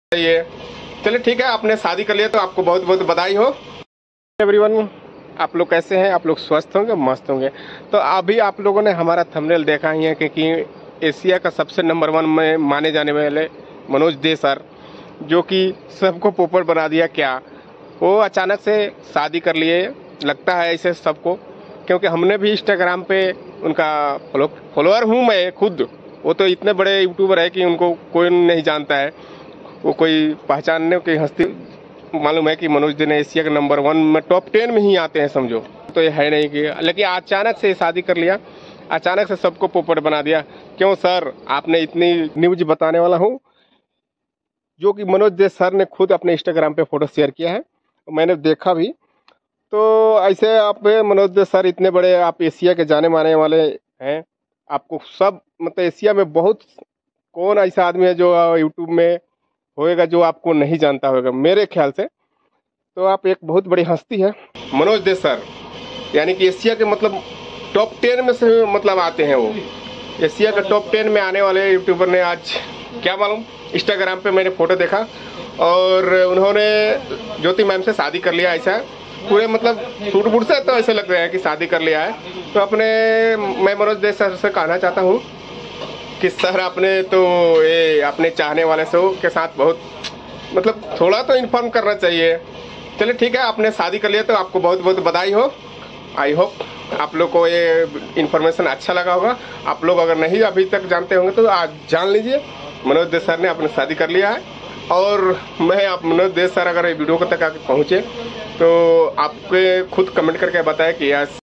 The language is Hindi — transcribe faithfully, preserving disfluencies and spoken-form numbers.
ये चलिए ठीक है, आपने शादी कर लिया तो आपको बहुत बहुत बधाई हो। एवरीवन, आप लोग कैसे हैं? आप लोग स्वस्थ होंगे, मस्त होंगे। तो अभी आप लोगों ने हमारा थंबनेल देखा ही है क्योंकि एशिया का सबसे नंबर वन में माने जाने वाले मनोज दे सर, जो कि सबको पोपट बना दिया। क्या वो अचानक से शादी कर लिए? लगता है ऐसे सबको, क्योंकि हमने भी इंस्टाग्राम पे उनका फॉलो फॉलोअर हूँ मैं खुद। वो तो इतने बड़े यूट्यूबर है कि उनको कोई नहीं जानता है। वो कोई पहचानने की हस्ती मालूम है कि मनोज दे ने एशिया के नंबर वन में टॉप टेन में ही आते हैं समझो। तो ये है नहीं कि, लेकिन अचानक से शादी कर लिया, अचानक से सबको पोपट बना दिया। क्यों सर? आपने इतनी न्यूज बताने वाला हूँ जो कि मनोज दे सर ने खुद अपने इंस्टाग्राम पे फोटो शेयर किया है, मैंने देखा भी। तो ऐसे आप मनोज दे सर इतने बड़े, आप एशिया के जाने माने वाले हैं। आपको सब मतलब एशिया में बहुत कौन ऐसा आदमी है जो यूट्यूब में होएगा जो आपको नहीं जानता होगा मेरे ख्याल से। तो आप एक बहुत बड़ी हस्ती है मनोज दे सर, यानी कि एशिया के मतलब टॉप टेन में से मतलब आते हैं। वो एशिया के टॉप टेन में आने वाले यूट्यूबर ने आज क्या मालूम इंस्टाग्राम पे मैंने फोटो देखा और उन्होंने ज्योति मैम से शादी कर लिया। ऐसा पूरे मतलब सूट बूट से तो ऐसे लग रहा है कि शादी कर लिया है। तो अपने मैं मनोज दे सर से कहना चाहता हूँ कि सर आपने तो ये अपने चाहने वाले से के साथ बहुत मतलब थोड़ा तो इन्फॉर्म करना चाहिए। चलिए ठीक है, आपने शादी कर लिया तो आपको बहुत बहुत बधाई हो। आई होप आप लोग को ये इन्फॉर्मेशन अच्छा लगा होगा। आप लोग अगर नहीं अभी तक जानते होंगे तो आज जान लीजिए, मनोज दे सर ने अपने शादी कर लिया है। और मैं आप मनोज दे सर अगर वीडियो तक आके पहुँचे तो आपके खुद कमेंट करके बताएं कि यार